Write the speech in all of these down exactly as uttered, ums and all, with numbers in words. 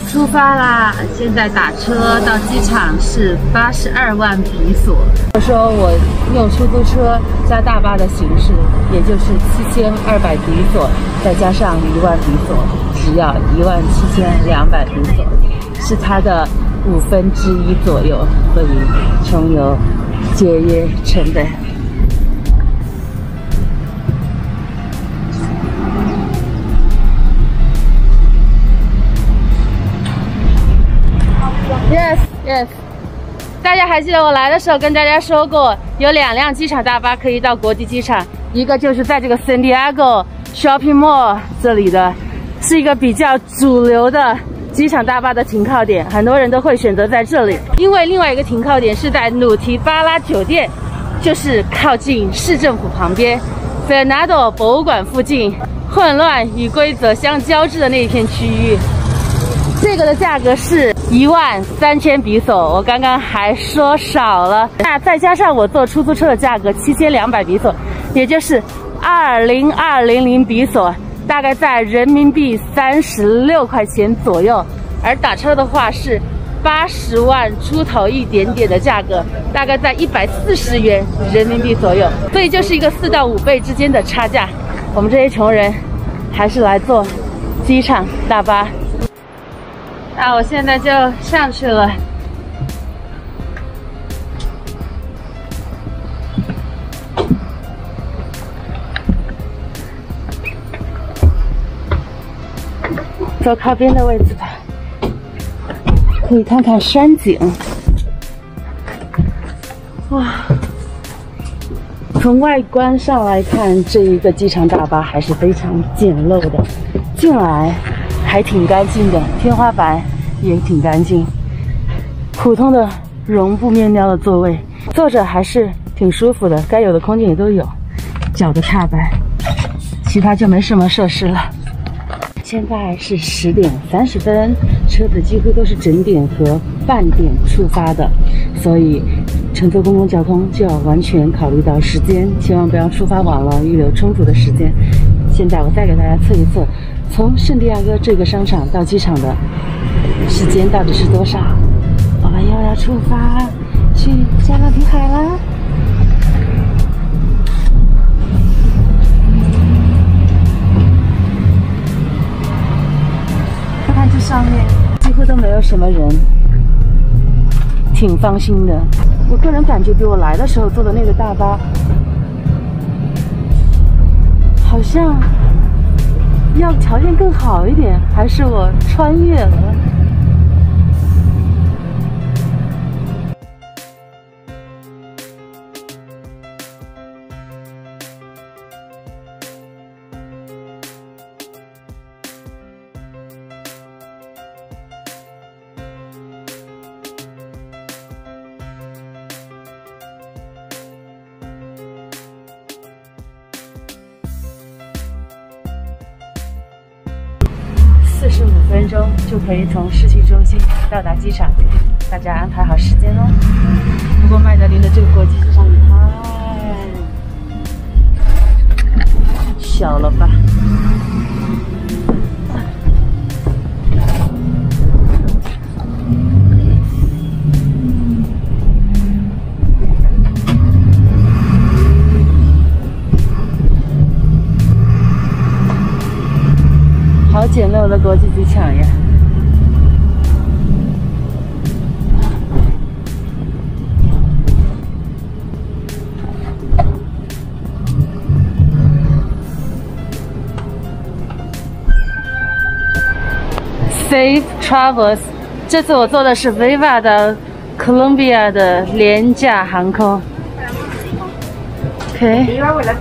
出发啦！现在打车到机场是八十二万比索。我说我用出租车加大巴的形式，也就是七千二百比索，再加上一万比索，只要一万七千两百比索，是它的五分之一左右，所以穷游节约成本。Yes, yes。大家还记得我来的时候跟大家说过，有两辆机场大巴可以到国际机场，一个就是在这个 San Diego Shopping Mall 这里的，是一个比较主流的机场大巴的停靠点，很多人都会选择在这里。因为另外一个停靠点是在努提巴拉酒店，就是靠近市政府旁边 Fernando 博物馆附近，混乱与规则相交织的那一片区域。这个的价格是一万三千比索，我刚刚还说少了。那再加上我坐出租车的价格七千两百比索，也就是二零二零零比索，大概在人民币三十六块钱左右。而打车的话是八十万出头一点点的价格，大概在一百四十元人民币左右，所以就是一个四到五倍之间的差价。我们这些穷人还是来坐机场大巴。那我现在就上去了。坐靠边的位置吧，可以看看山景。哇，从外观上来看，这一个机场大巴还是非常简陋的，进来还挺干净的，天花板也挺干净，普通的绒布面料的座位，坐着还是挺舒服的，该有的空间也都有，脚的踏板，其他就没什么设施了。现在是十点三十分，车子几乎都是整点和半点出发的，所以乘坐公共交通就要完全考虑到时间，千万不要出发晚了，预留充足的时间。现在我再给大家测一测，从圣地亚哥这个商场到机场的时间到底是多少？我们又要出发去加勒比海啦！看看这上面几乎都没有什么人，挺放心的。我个人感觉比我来的时候坐的那个大巴好像要条件更好一点，还是我穿越了？四十五分钟就可以从市区中心到达机场，大家安排好时间哦。不过麦德林的这个国际机场也太小了吧？好简陋的国际机场呀！Safe Travels， 这次我坐的是 Viva 的 Colombia 的廉价航空。OK，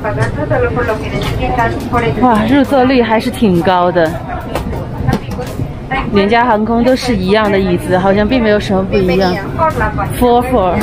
哇，入座率还是挺高的。廉价航空都是一样的椅子，好像并没有什么不一样。Four four，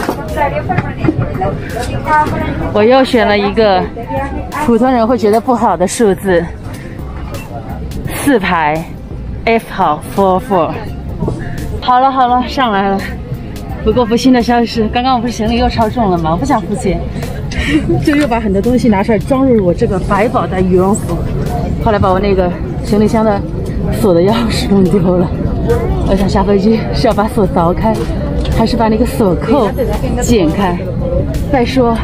我又选了一个普通人会觉得不好的数字，四排 F 号 Four four。好了好了，上来了。不过不幸的消息是，刚刚我不是行李又超重了吗？我不想付钱。就又把很多东西拿出来装入我这个百宝袋羽绒服，后来把我那个行李箱的锁的钥匙弄丢了。 我想下飞机是要把锁凿开，还是把那个锁扣剪开？再说，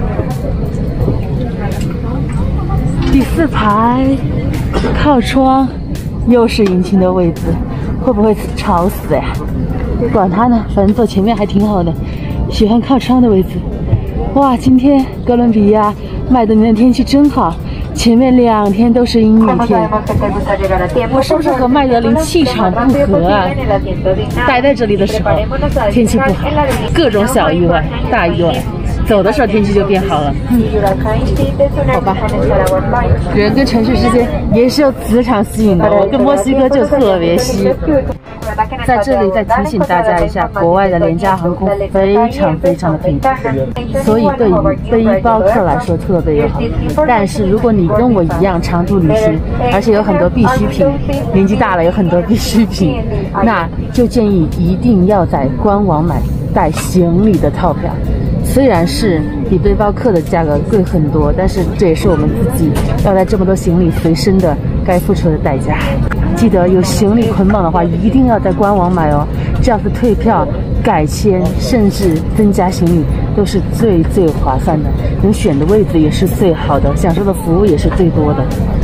第四排靠窗又是引擎的位置，会不会吵死呀？管他呢，反正坐前面还挺好的。喜欢靠窗的位置。哇，今天哥伦比亚麦德林的天气真好。 前面两天都是阴雨天，我是不是和麦德林气场不合啊？待在这里的时候天气不好，各种小意外、大意外，走的时候天气就变好了。嗯，好吧，人跟城市之间也是有磁场吸引的，我跟墨西哥就特别吸。在这里再提醒大家一下，国外的廉价航空非常非常的便宜，所以对于背包客来说特别友好。但是如果你跟我一样长途旅行，而且有很多必需品，年纪大了有很多必需品，那就建议一定要在官网买带行李的套票。虽然是比背包客的价格贵很多，但是这也是我们自己要带这么多行李随身的该付出的代价。记得有行李捆绑的话，一定要在官网买哦。这样子退票、改签，甚至增加行李都是最最划算的，能选的位置也是最好的，享受的服务也是最多的。